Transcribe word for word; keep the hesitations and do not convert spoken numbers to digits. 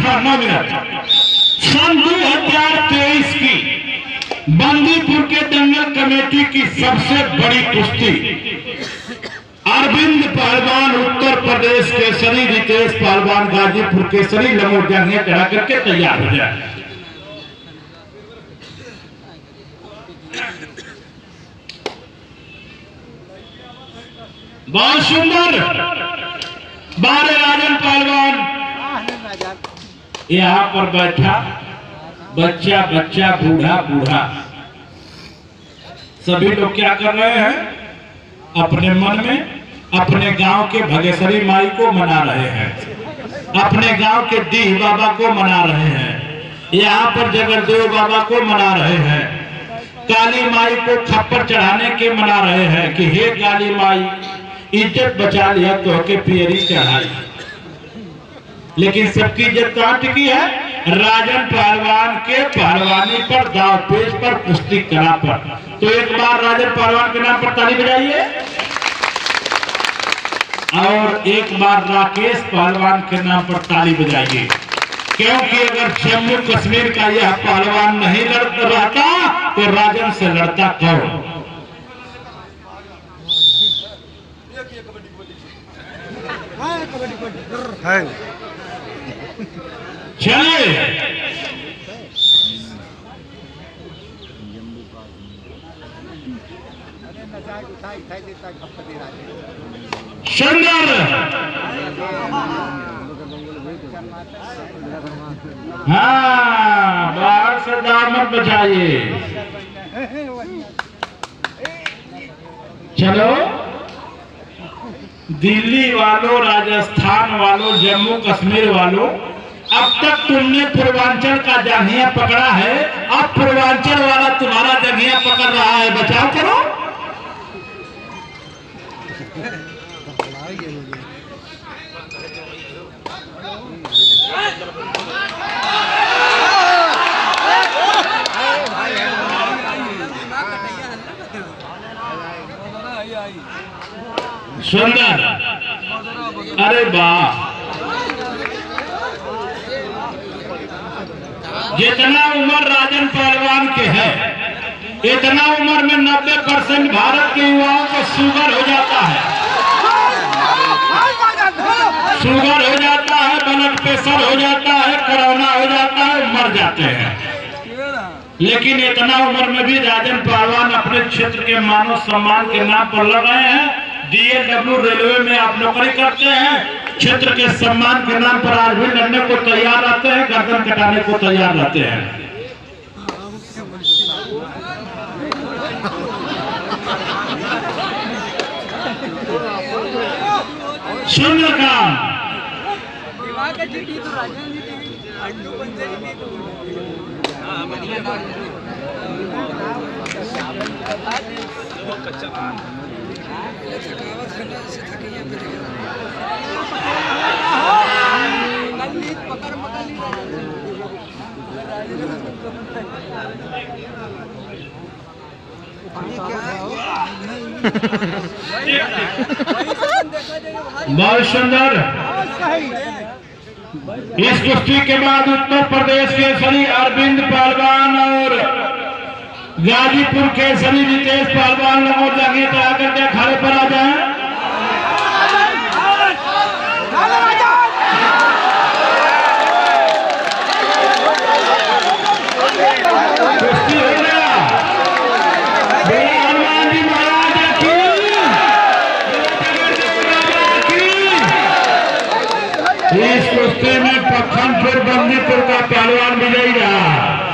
था नौ मिनट। सन दो हजार तेईस की बंदीपुर के दंगल कमेटी की सबसे बड़ी कुश्ती अरविंद पहलवान उत्तर प्रदेश केसरी, रितेश पहलवान गाजीपुर केसरी, लंगोट जंघिया चढ़ा करके तैयार हो जाए। बहुत सुंदर बारे राजन पहलवान यहाँ पर बैठा, बच्चा बच्चा बूढ़ा बूढ़ा सभी लोग क्या कर रहे हैं? अपने मन में अपने गांव के भगेश्वरी माई को मना रहे हैं, अपने गांव के डीह बाबा को मना रहे हैं, यहाँ पर जगरदेव बाबा को मना रहे हैं, काली माई को खप्पर चढ़ाने के मना रहे हैं कि हे काली माई इज्जत बचा लिया तो के पियरी चढ़ाई। लेकिन सबकी इज्जत कहाँ टिकी है? राजन पहलवान के पहलवानी पर, दाव पेश पर, कुश्ती कला पर। तो एक बार राजन पहलवान के नाम पर ताली बजाइए और एक बार राकेश पहलवान के नाम पर ताली बजाइए, क्योंकि अगर जम्मू कश्मीर का यह पहलवान नहीं लड़ता रहता तो राजन से लड़ता कौन? चलिए सुंदर, हाँ बाहर से दामन बजाइए। चलो दिल्ली वालों, राजस्थान वालों, जम्मू कश्मीर वालों, अब तक तुमने पूर्वांचल का जंघिया पकड़ा है, अब पूर्वांचल वाला तुम्हारा जंघिया पकड़ रहा है, बचाव करो। सुंदर, अरे वाह, जितना उम्र राजन पहलवान के है, इतना उम्र में नब्बे परसेंट भारत के युवाओं को शुगर हो जाता है, शुगर हो जाता है, ब्लड प्रेशर हो जाता है, कोरोना हो जाता है, मर जाते हैं। लेकिन इतना उम्र में भी राजन पहलवान अपने क्षेत्र के मानव सम्मान के नाम पर लड़ रहे हैं। डीएलडब्ल्यू रेलवे में आप नौकरी करते हैं, क्षेत्र के सम्मान के नाम पर आज भी लड़ने को तैयार रहते हैं, गर्दन कटाने को तैयार रहते हैं। सुंदर काम, बहुत सुंदर। इस कुश्ती के बाद उत्तर प्रदेश केसरी अरविंद पहलवान और गाजीपुर केसरी रितेश पहलवान लंगोट जंघिया चढ़ा करके अखाड़े पर आ जाए। कुश्ती हो गया, हनुमान जी महाराज की, इस कुश्ती में पखनपुर बंदीपुर का पहलवान विजयी रहा।